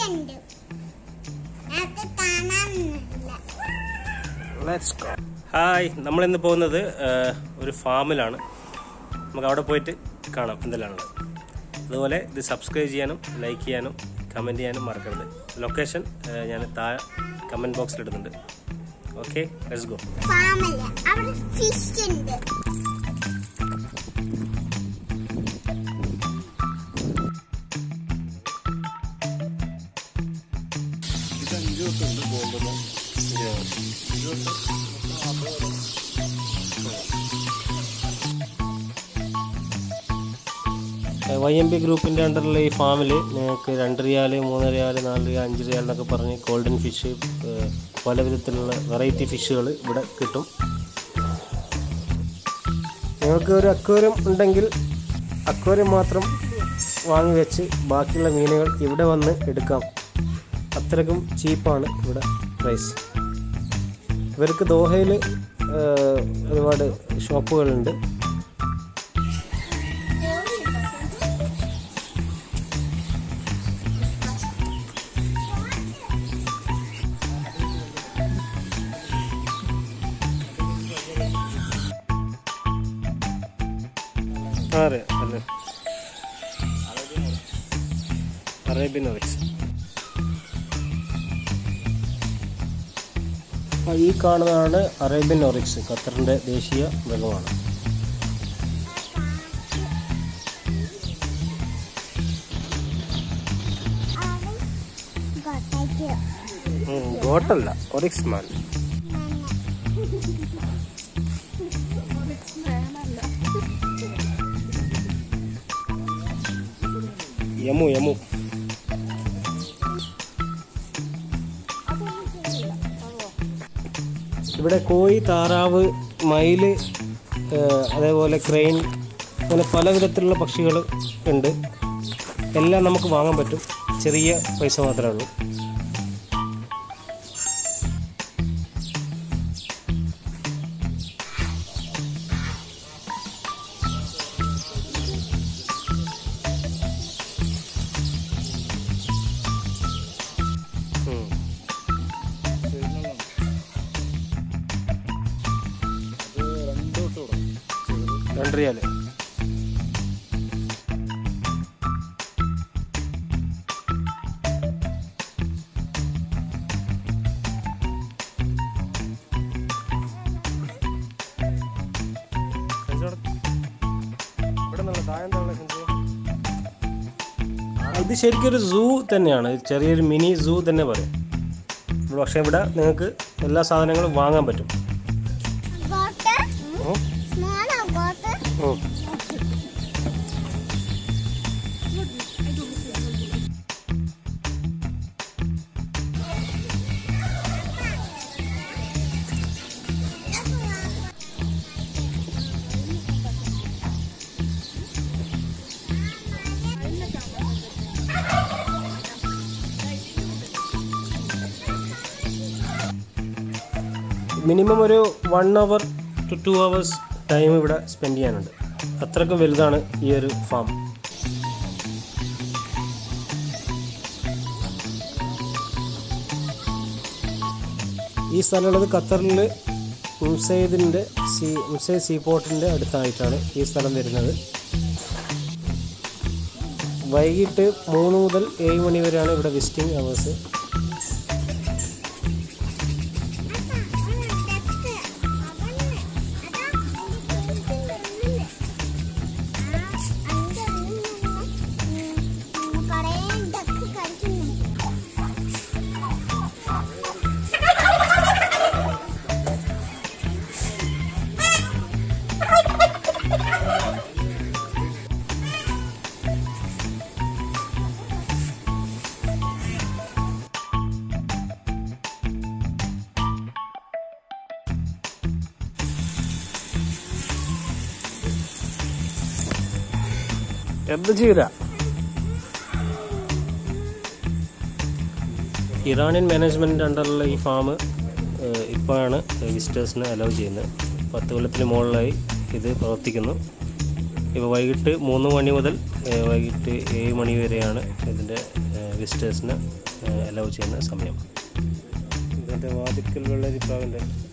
Let's go. Hi, നമ്മൾ ഇന്ന് പോകുന്നത് ഒരു ഫാമിലാണ്. നമുക്ക് അവിടെ പോയിട്ട് കാണാം എന്തെല്ലാമാണ്. അതുപോലെ ഇത് സബ്സ്ക്രൈബ് ചെയ്യാനും ലൈക്ക് ചെയ്യാനും കമൻറ്റ് ചെയ്യാനും മറക്കരുത്. ലൊക്കേഷൻ ഞാൻ താഴെ കമൻറ്റ് ബോക്സിൽ ഇടുന്നുണ്ട്. Okay, let's go. ഫാമിൽ അവിടെ ഫിഷ് ഉണ്ട്. YMB ഗ്രൂപ്പിൻ്റെ അണ്ടറിലെ ഈ ഫാമിൽ നിങ്ങൾക്ക് 2 റിയാൽ 3 റിയാൽ 4 റിയാൽ 5 റിയാൽ എന്നൊക്കെ പറഞ്ഞ് ഗോൾഡൻ ഫിഷ് പല വിധത്തിലുള്ള വെറൈറ്റി ഫിഷുകൾ ഇവിടെ കിട്ടും. നിങ്ങൾക്ക് ഒരു അക്വേറിയം ഉണ്ടെങ്കിൽ അക്വേറിയം മാത്രം വാങ്ങി വെച്ച് ബാക്കിയുള്ള മീനുകൾ ഇവിടെ വന്ന് എടുക്കാം. അത്രയ്ക്കും ചീപ്പാണ് ഇവിടെ പ്രൈസ്. ഇവർക്ക് ദോഹയിൽ ഒരുപാട് ഷോപ്പുകളുണ്ട്. അല്ലേ അറേബ്യൻ ഒറിക്സ്. ഈ കാണുന്നതാണ് അറേബ്യൻ ഒറിക്സ്. ഖത്തറിൻ്റെ ദേശീയ മൃഗമാണ്. ഗോട്ടല്ല, ഒറിക്സ് മാൻ. യമു ഇവിടെ കോഴി, താറാവ്, മയില്, അതേപോലെ ക്രെയിൻ, അങ്ങനെ പല വിധത്തിലുള്ള പക്ഷികൾ ഉണ്ട്. എല്ലാം നമുക്ക് വാങ്ങാൻ പറ്റും. ചെറിയ പൈസ മാത്രമേ ഉള്ളൂ. റിയാല് ഇത് ശരിക്കൊരു സൂ തന്നെയാണ്. ചെറിയൊരു മിനി സൂ തന്നെ പറയും. പക്ഷേ ഇവിടെ നിങ്ങൾക്ക് എല്ലാ സാധനങ്ങളും വാങ്ങാൻ പറ്റും. മിനിമം ഒരു 1 hour to 2 hours ടൈം ഇവിടെ സ്പെൻഡ് ചെയ്യാനുണ്ട്. അത്രയ്ക്കും വലുതാണ് ഈ ഒരു ഫാം. ഈ സ്ഥലമുള്ളത് ഖത്തറിൽ മുസൈദ് സീ പോർട്ടിൻ്റെ അടുത്തായിട്ടാണ് ഈ സ്ഥലം വരുന്നത്. വൈകിട്ട് 3 മുതൽ 7 മണി വരെയാണ് ഇവിടെ വിസിറ്റിംഗ് അവേഴ്സ്. എന്ത് ചീര. ഇറാനിയൻ മാനേജ്മെൻറ്റിൻ്റെ അണ്ടറിലുള്ള ഈ ഫാം ഇപ്പോഴാണ് വിസിറ്റേഴ്സിന് അലൗ ചെയ്യുന്നത്. 10 കൊല്ലത്തിന് മുകളിലായി ഇത് പ്രവർത്തിക്കുന്നു. ഇപ്പോൾ വൈകിട്ട് 3 മണി മുതൽ വൈകിട്ട് 7 മണി വരെയാണ് ഇതിൻ്റെ വിസിറ്റേഴ്സിന് അലൗ ചെയ്യുന്ന സമയം. ഇതിൻ്റെ വാതിക്കൽ വെള്ളരിപ്രാവിൻ്റെ